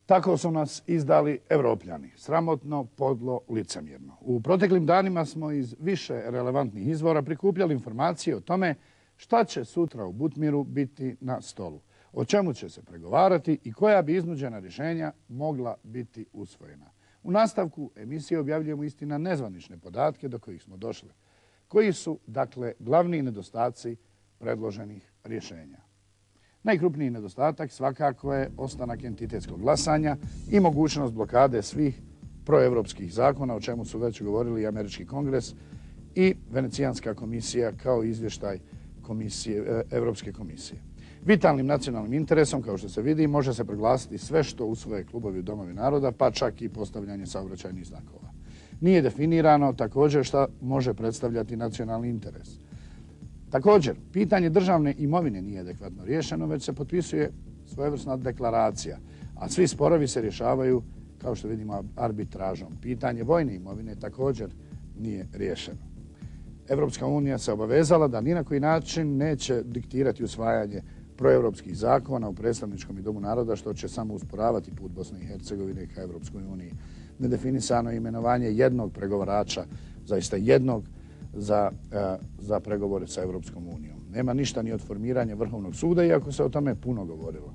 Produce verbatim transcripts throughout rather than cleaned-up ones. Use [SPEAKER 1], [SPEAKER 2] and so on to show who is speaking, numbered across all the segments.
[SPEAKER 1] Tako su nas izdali Evropljani, sramotno, podlo, licemjerno. U proteklim danima smo iz više relevantnih izvora prikupljali informacije o tome šta će sutra u Butmiru biti na stolu, o čemu će se pregovarati i koja bi iznuđena rješenja mogla biti usvojena. U nastavku emisije objavljujemo istina nezvanične podatke do kojih smo došli, koji su, dakle, glavni nedostaci predloženih rješenja. Najkrupniji nedostatak svakako je ostanak entitetskog glasanja i mogućnost blokade svih proevropskih zakona, o čemu su već govorili i Američki kongres i Venecijanska komisija kao izvještaj komisije, Evropske komisije. Vitalnim nacionalnim interesom, kao što se vidi, može se proglasiti sve što usvoje klubovi u Domovi naroda, pa čak i postavljanje saobraćajnih znakova. Nije definirano također šta može predstavljati nacionalni interes. Također, pitanje državne imovine nije adekvatno riješeno, već se potpisuje svojevrsna deklaracija, a svi sporovi se rješavaju, kao što vidimo, arbitražom. Pitanje vojne imovine također nije riješeno. Evropska unija se obavezala da ni na koji način neće diktirati usvajanje proevropskih zakona u predstavničkom i Domu naroda, što će samo usporavati put Bosne i Hercegovine ka Evropskoj uniji. Nedefinisano imenovanje jednog pregovarača, zaista jednog, za, za pregovore sa Evropskom unijom. Nema ništa ni od formiranja Vrhovnog suda, iako se o tome puno govorilo.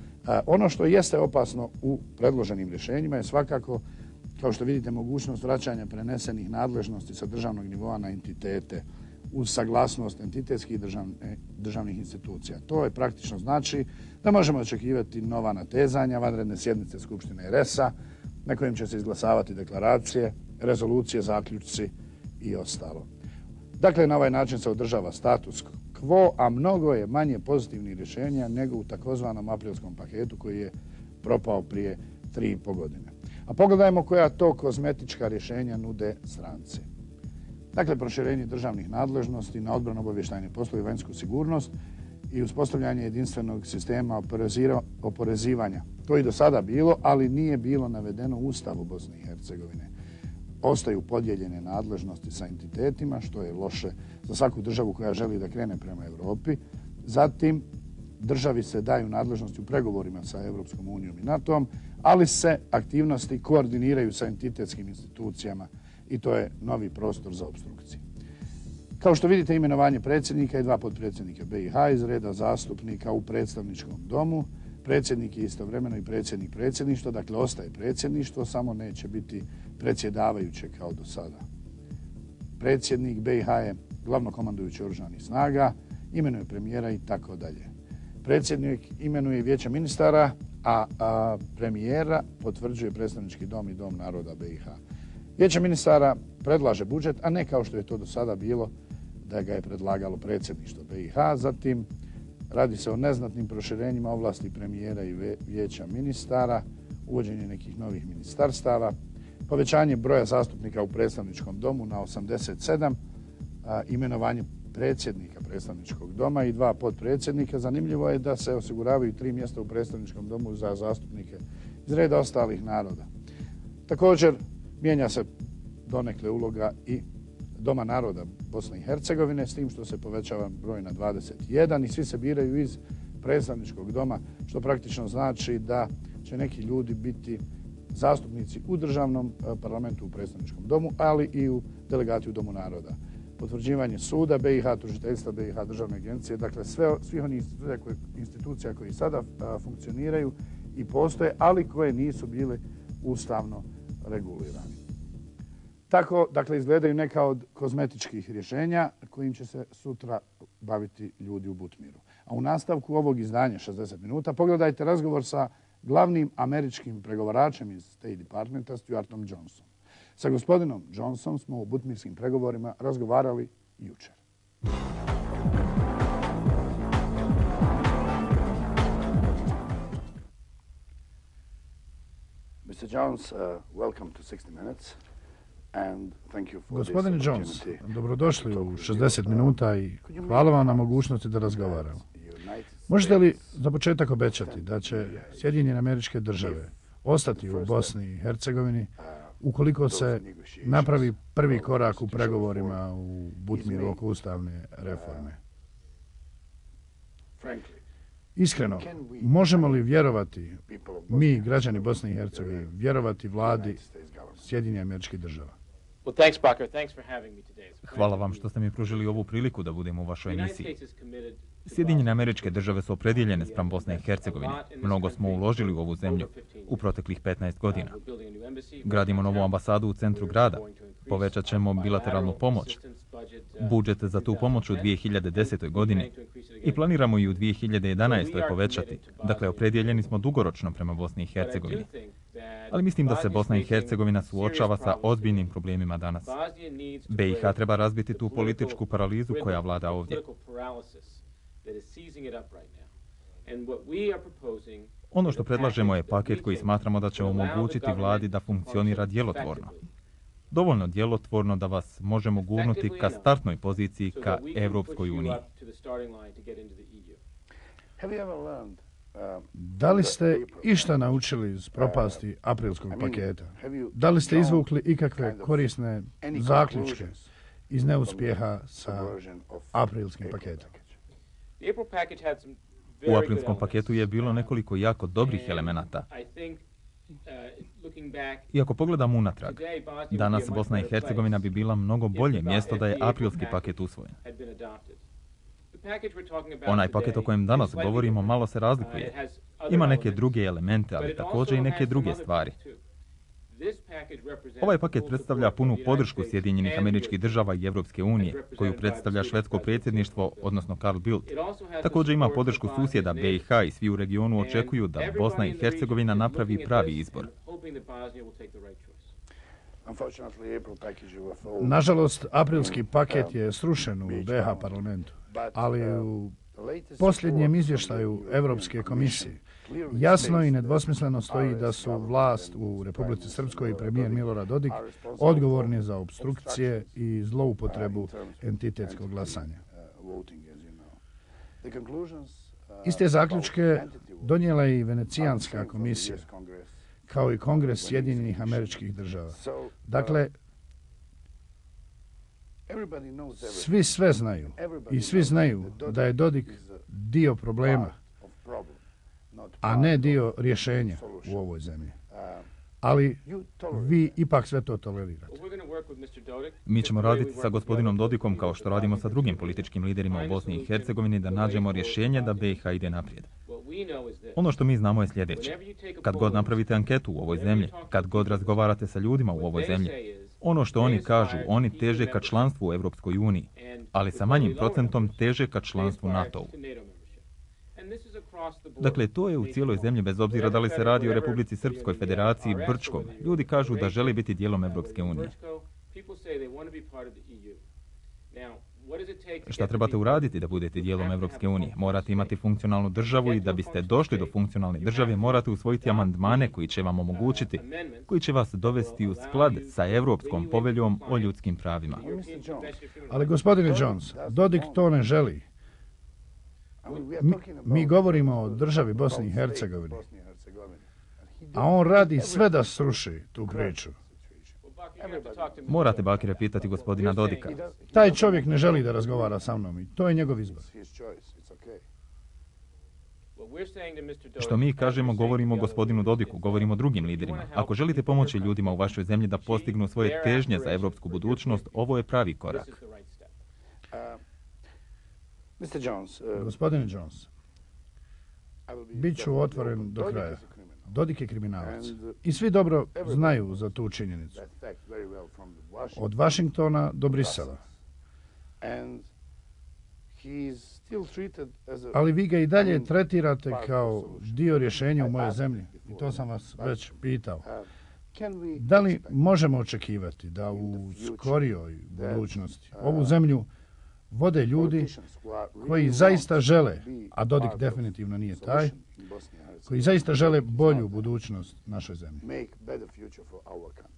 [SPEAKER 1] Ono što jeste opasno u predloženim rješenjima je svakako, kao što vidite, mogućnost vraćanja prenesenih nadležnosti sa državnog nivoa na entitete uz saglasnost entitetskih državne, državnih institucija. To je praktično znači da možemo očekivati nova natezanja, vanredne sjednice Skupštine R S A, na kojim će se izglasavati deklaracije, rezolucije, zaključci i ostalo. Dakle, na ovaj način se održava status quo, a mnogo je manje pozitivnih rješenja nego u takozvanom aprilskom paketu koji je propao prije tri i po godine. A pogledajmo koja to kozmetička rješenja nude stranci. Dakle, proširenje državnih nadležnosti na odbrano-obavještajne poslove i vanjsku sigurnost i uspostavljanje jedinstvenog sistema oporezivanja. To je i do sada bilo, ali nije bilo navedeno u Ustavu Bosne i Hercegovine. Ostaju podijeljene nadležnosti sa entitetima, što je loše za svaku državu koja želi da krene prema Europi. Zatim, državi se daju nadležnosti u pregovorima sa Evropskom unijom i NATO-om, ali se aktivnosti koordiniraju sa entitetskim institucijama i to je novi prostor za opstrukcije. Kao što vidite, imenovanje predsjednika i dva potpredsjednika B i H iz reda zastupnika u predstavničkom domu. Predsjednik je istovremeno i predsjednik predsjedništva, dakle ostaje predsjedništvo, samo neće biti predsjedavajuće kao do sada. Predsjednik B i H je glavnokomandujući oružanih snaga, imenuje premijera i tako dalje. Predsjednik imenuje vijeće ministara, a, a premijera potvrđuje predstavnički dom i Dom naroda B i H. Vijeće ministara predlaže budžet, a ne kao što je to do sada bilo da ga je predlagalo predsjedništvo B i H. Zatim, radi se o neznatnim proširenjima ovlasti premijera i vijeća ministara, uvođenje nekih novih ministarstava, povećanje broja zastupnika u predstavničkom domu na osamdeset sedam, a, imenovanje predsjednika predstavničkog doma i dva potpredsjednika. Zanimljivo je da se osiguravaju tri mjesta u predstavničkom domu za zastupnike iz reda ostalih naroda. Također, mijenja se donekle uloga i Doma naroda Bosne i Hercegovine, s tim što se povećava broj na dvadeset jedan i svi se biraju iz predstavničkog doma, što praktično znači da će neki ljudi biti zastupnici u državnom parlamentu u predstavničkom domu, ali i u delegaciji u Domu naroda. Potvrđivanje suda B i H, tužiteljstva B i H, državne agencije, dakle sve, svih onih institucija koji sada a, funkcioniraju i postoje, ali koje nisu bile ustavno regulirani. Tako, dakle, izgledaju neka od kozmetičkih rješenja kojim će se sutra baviti ljudi u Butmiru. A u nastavku ovog izdanja šezdeset minuta pogledajte razgovor sa glavnim američkim pregovaračem iz State Departmenta, Stuartom Johnson. Sa gospodinom Johnsonom smo u butmirskim pregovorima razgovarali jučer. mister Jones, uh, welcome to sixty minutes.
[SPEAKER 2] Gospodine Jones, dobrodošli u šezdeset minuta i hvala vam na mogućnosti da razgovaramo. Možete li za početak obećati da će Sjedinjene Američke Države ostati u Bosni i Hercegovini ukoliko se napravi prvi korak u pregovorima u Butmiru oko ustavne reforme? Iskreno, možemo li vjerovati, mi, građani Bosne i Hercegovine, vjerovati vladi Sjedinjenih Američkih Država?
[SPEAKER 3] Hvala vam što ste mi pružili ovu priliku da budem u vašoj emisiji. Sjedinjene Američke Države su opredijeljene spram Bosne i Hercegovine. Mnogo smo uložili u ovu zemlju u proteklih petnaest godina. Gradimo novu ambasadu u centru grada. Povećat ćemo bilateralnu pomoć. Budžet za tu pomoć u dvije hiljade desetoj. godini i planiramo i u dvije hiljade jedanaestoj. povećati. Dakle, opredijeljeni smo dugoročno prema Bosni i Hercegovini. Ali mislim da se Bosna i Hercegovina suočava sa ozbiljnim problemima danas. B i H treba razbiti tu političku paralizu koja vlada ovdje. Ono što predlažemo je paket koji smatramo da će omogućiti vladi da funkcionira djelotvorno. Dovoljno djelotvorno da vas možemo gurnuti ka startnoj poziciji ka Evropskoj uniji.
[SPEAKER 2] Da li ste išta naučili iz propasti aprilskog paketa? Da li ste izvukli ikakve korisne zaključke iz neuspjeha sa aprilskim paketom?
[SPEAKER 3] U aprilskom paketu je bilo nekoliko jako dobrih elemenata. I ako pogledam unatrag, danas Bosna i Hercegovina bi bila mnogo bolje mjesto da je aprilski paket usvojen. Onaj paket o kojem danas govorimo malo se razlikuje. Ima neke druge elemente, ali također i neke druge stvari. Ovaj paket predstavlja punu podršku Sjedinjenih Američkih Država i Evropske unije, koju predstavlja švedsko predsjedništvo, odnosno Carl Bildt. Također ima podršku susjeda B i H i svi u regionu očekuju da Bosna i Hercegovina napravi pravi izbor.
[SPEAKER 2] Nažalost, aprilski paket je srušen u B H parlamentu, ali u posljednjem izvještaju Europske komisije jasno i nedvosmisleno stoji da su vlast u Republici Srpskoj i premijer Milorad Dodik odgovorni za obstrukcije i zloupotrebu entitetskog glasanja. Iste zaključke donijela je i Venecijanska komisija, kao i Kongres Sjedinjenih Američkih Država. Dakle, svi sve znaju i svi znaju da je Dodik dio problema, a ne dio rješenja u ovoj zemlji. Ali vi ipak sve to tolerirate.
[SPEAKER 3] Mi ćemo raditi sa gospodinom Dodikom kao što radimo sa drugim političkim liderima u Bosni i Hercegovini da nađemo rješenje da B i H ide naprijed. Ono što mi znamo je sljedeće. Kad god napravite anketu u ovoj zemlji, kad god razgovarate sa ljudima u ovoj zemlji, ono što oni kažu, oni teže ka članstvu u Evropskoj uniji, ali sa manjim procentom teže ka članstvu NATO-u. Dakle, to je u cijeloj zemlji, bez obzira da li se radi o Republici Srpskoj, Federaciji, Brčkom. Ljudi kažu da žele biti dijelom Evropske unije. Šta trebate uraditi da budete dijelom Evropske unije? Morate imati funkcionalnu državu i da biste došli do funkcionalne države morate usvojiti amandmane koji će vam omogućiti, koji će vas dovesti u sklad sa Evropskom poveljom o ljudskim pravima.
[SPEAKER 2] Ali gospodine Jones, Dodik to ne želi. Mi, mi govorimo o državi Bosni i Hercegovini, a on radi sve da sruši tu priču.
[SPEAKER 3] Morate, Bakire, pitati gospodina Dodika.
[SPEAKER 2] Taj čovjek ne želi da razgovara sa mnom i to je njegov izbor.
[SPEAKER 3] Što mi kažemo, govorimo o gospodinu Dodiku, govorimo o drugim liderima. Ako želite pomoći ljudima u vašoj zemlji da postignu svoje težnje za evropsku budućnost, ovo je pravi korak.
[SPEAKER 2] Gospodine Jones, bit ću otvoren do kraja. Dodik je kriminalac. I svi dobro znaju za tu činjenicu. Od Washingtona do Brisela. Ali vi ga i dalje tretirate kao dio rješenja u mojoj zemlji. I to sam vas već pitao. Da li možemo očekivati da u skorijoj budućnosti ovu zemlju vode ljudi koji zaista žele, a Dodik definitivno nije taj, koji zaista žele bolju budućnost našoj zemlji?